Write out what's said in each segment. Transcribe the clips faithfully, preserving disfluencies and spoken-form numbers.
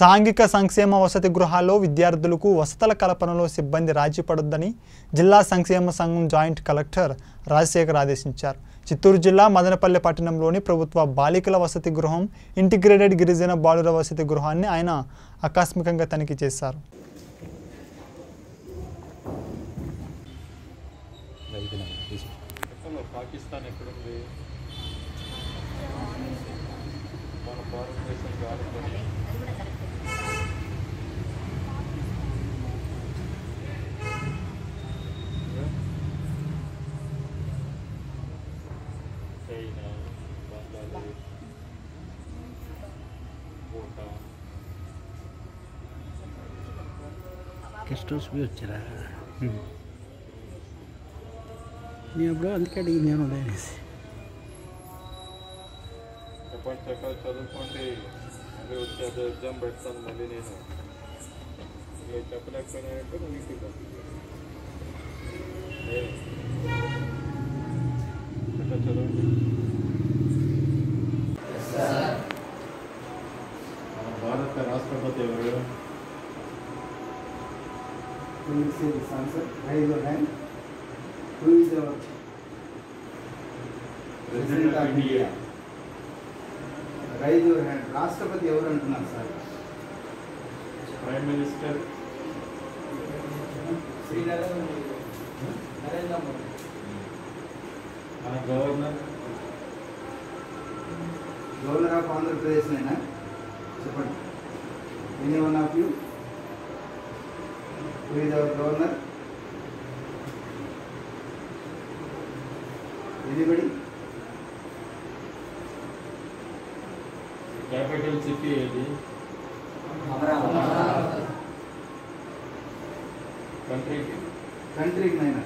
సాంఘిక సంక్షేమ వసతి గృహాల్లో విద్యార్థులకు వసతుల కల్పనలో సిబ్బంది రాజీ పడొద్దని జిల్లా సంక్షేమ సంఘం జాయింట్ కలెక్టర్ రాజశేఖర్ ఆదేశించారు. చిత్తూరు జిల్లా మదనపల్లె పట్టణంలోని ప్రభుత్వ బాలికల వసతి గృహం ఇంటిగ్రేటెడ్ గిరిజన బాలుర వసతి గృహాన్ని ఆయన ఆకస్మికంగా తనిఖీ చేశారు. పాకిస్తాన్ ఎక్కడుంది? మన భారతదేశం కాదు. China, Bangladesh, Bhutan. Guest house भी వచ్చారా? నేను అప్పుడు అందుకే అడిగి నేను అనేసి చెప్పండి చక్కగా చదువుకోండి. మళ్ళీ వచ్చి అదే ఎగ్జామ్ పెడతాను. మళ్ళీ నేను ఇక చెప్పలేకపోయినాయంటే నువ్వు ఇంటికి చక్కగా చదవండి. మన భారత రాష్ట్రపతి ఎవరు? Who is our President of India? Raise your hand. రాష్ట్రపతి ఎవరు అంటున్నారు sir? Prime minister Shri Narendra Modi. మన గవర్నర్ గవర్నర్ ఆఫ్ ఆంధ్రప్రదేశ్ నేనా? చెప్పండి. Any one of you? Who is our governor? Anybody? Capital city ఏది? కంట్రీ కంట్రీ నైనా?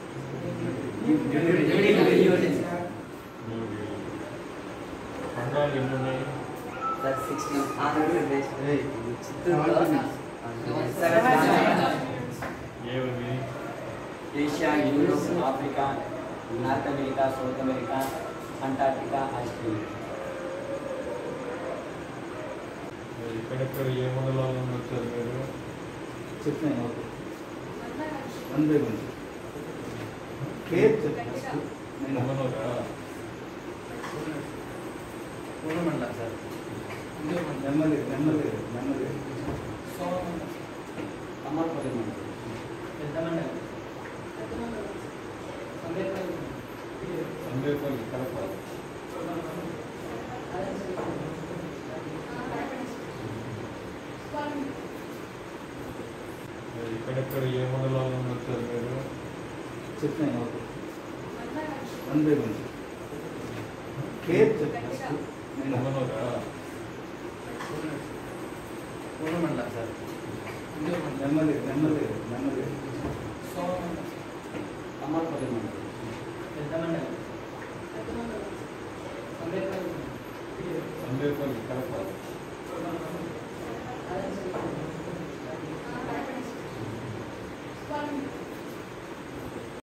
ఖండాలు ఎన్ని ఉన్నాయి? ఏవి? Asia, Europe, Africa, North America, South America, Antarctica, Australia. ఇక్కడెక్కడ ఏ మండలాల్లో వచ్చారు మీరు? చెప్తాను. వన్ బై వన్ కేర్ చెప్తాను. పూలమండలం సార్. నెమ్మది నెమ్మది నెమ్మది అమర్పల్లి మండలం. పెద్ద మండలం. సందేపల్లి కడప. ఇక్కడెక్కడ ఏ మండలాల్లో వచ్చారు మీరు? చెప్తాను. వన్ బై వన్ కేర్ చెప్తాను. పూలమండలం సార్. నెమ్మది నెమ్మది నెమ్మది అమర్పల్లి మండలం. పెద్ద మండలం. సందేపల్లి కడప.